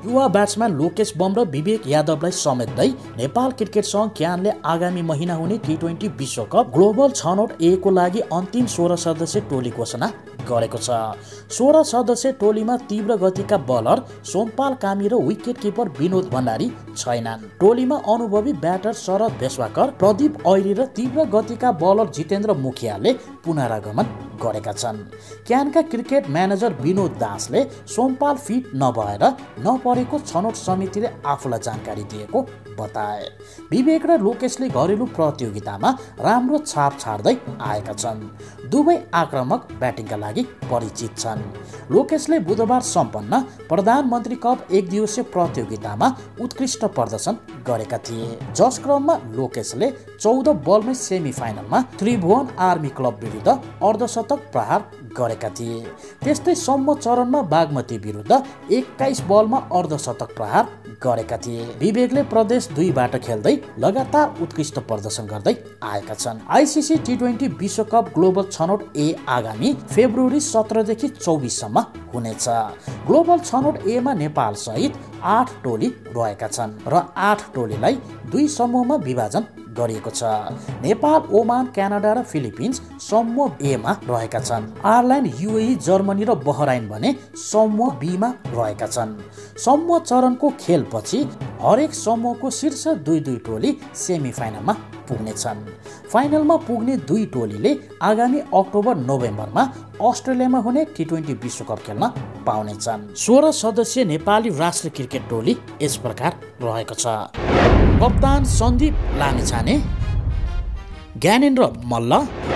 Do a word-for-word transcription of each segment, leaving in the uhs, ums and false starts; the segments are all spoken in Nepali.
युवा ब्याट्सम्यान लोकेश बम र विवेक यादवलाई समेट्दै नेपाल क्रिकेट संघ क्यानले आगामी महिना हुने टी ट्वेन्टी विश्वकप ग्लोबल छनौट ए को लागि अन्तिम सोह्र सदस्यीय टोली घोषणा गरेको छ। सोह्र सदस्यीय टोलीमा तीव्र गतिका बलर सोमपाल कामी र विकेट किपर विनोद भण्डारी छैनन्। टोलीमा अनुभवी ब्याटर शरद भेष्वाकर, प्रदीप ऐरी र तीव्र गतिका बलर जितेन्द्र मुखियाले पुनरागमन गरेका छन्। क्यानका क्रिकेट म्यानेजर विनोद दासले सोमपाल फिट नभएर नपरेको छनौट समितिले आफूलाई जानकारी दिएको बताए। विवेक र लोकेशले घरेलु प्रतियोगितामा राम्रो छाप छाड्दै आएका छन्। दुवै आक्रामक ब्याटिङका लागि परिचित छन्। लोकेशले बुधबार सम्पन्न प्रधानमन्त्री कप एक दिवसीय प्रतियोगितामा उत्कृष्ट प्रदर्शन गरेका थिए, जस क्रममा लोकेशले चौध बलमै सेमी फाइनलमा त्रिभुवन आर्मी क्लब विरुद्ध अर्धशतक प्रहार गरेका थिए। त्यस्तै सम्म चरणमा बागमती विरुद्ध एक्काइस बलमा अर्धशतक प्रहार गरेका थिए। विवेकले प्रदेश दुईबाट खेल्दै लगातार उत्कृष्ट प्रदर्शन गर्दै आएका छन्। आइसिसी टी ट्वेन्टी विश्वकप ग्लोबल छनौट ए आगामी फेब्रुअरी सत्रदेखि चौबिससम्म हुनेछ। ग्लोबल छनौट ए मा नेपाल सहित आठ टोली रहेका छन् र आठ टोलीलाई दुई समूहमा विभाजन गरिएको छ। नेपाल, ओमान, क्यानाडा र फिलिपिन्स समूह ए मा रहेका छन्। आयरल्यान्ड, युएई, जर्मनी र बहराइन भने समूह बी मा रहेका छन्। समूह चरणको खेलपछि हरेक समूहको शीर्ष दुई दुई टोली सेमी फाइनलमा पुग्नेछन्। फाइनलमा पुग्ने दुई टोलीले आगामी अक्टोबर नोभेम्बरमा अस्ट्रेलियामा हुने टी ट्वेन्टी विश्वकप खेल्न पाउनेछन्। सोह्र सदस्यीय नेपाली राष्ट्रिय क्रिकेट टोली यस प्रकार रहेको छ। कप्तान सन्दीप लामिछाने, ज्ञानेन्द्र मल्ल,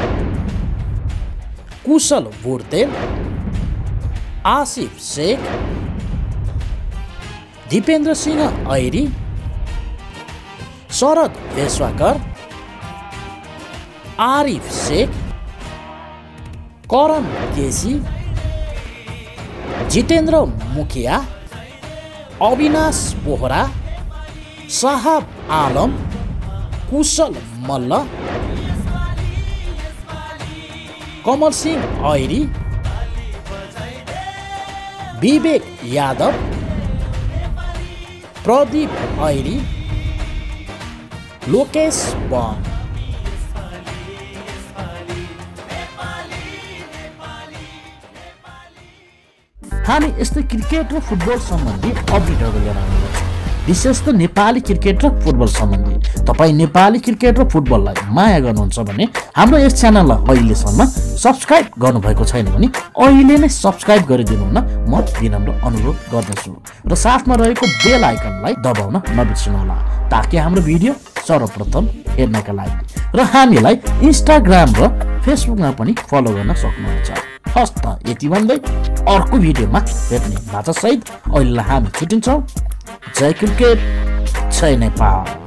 कुशल बुर्तेल, आसिफ शेख, दीपेन्द्र सिंह ऐरी, शरद भेष्वाकर, आरिफ शेख, करण केसी, जितेन्द्र मुखिया, अविनाश बोहरा, साहब आलम, कुशल मल्ल, कमल सिंह ऐरी, विवेक यादव, प्रदीप ऐरी, लोकेश बम। हामी यस्तै क्रिकेट र फुटबल सम्बन्धी अपडेटहरू लिएर आउँछौँ, विशेष त नेपाली क्रिकेट र फुटबल सम्बन्धी। तपाईँ नेपाली क्रिकेट र फुटबललाई माया गर्नुहुन्छ भने हाम्रो यस च्यानललाई अहिलेसम्म सब्सक्राइब गर्नुभएको छैन भने अहिले नै सब्सक्राइब गरिदिनु हुन म विनम्र अनुरोध गर्दछु र साथमा रहेको बेल आइकनलाई दबाउन नबिर्सनुहोला, ताकि हाम्रो भिडियो सर्वप्रथम हेर्नका लागि र हामीलाई इन्स्टाग्राम र फेसबुकमा पनि फलो गर्न सक्नुहुन्छ। हस् त यति भन्दै अर्को भिडियोमा भेट्ने बाचासहित अहिलेलाई हामी छुट्टिन्छौँ। जय क्रिकेट, जय नेपाल।